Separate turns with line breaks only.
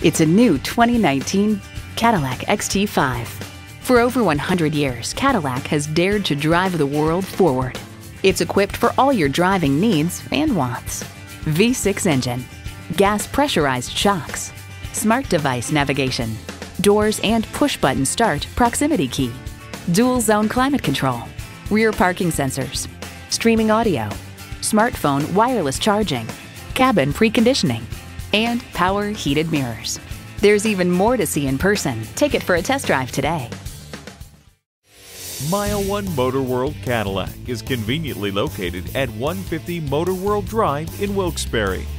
It's a new 2019 Cadillac XT5. For over 100 years, Cadillac has dared to drive the world forward. It's equipped for all your driving needs and wants. V6 engine, gas pressurized shocks, smart device navigation, doors and push-button start proximity key, dual zone climate control, rear parking sensors, streaming audio, smartphone wireless charging, cabin preconditioning, and power heated mirrors. There's even more to see in person. Take it for a test drive today.
Mile 1 MotorWorld Cadillac is conveniently located at 150 MotorWorld Drive in Wilkes Barre.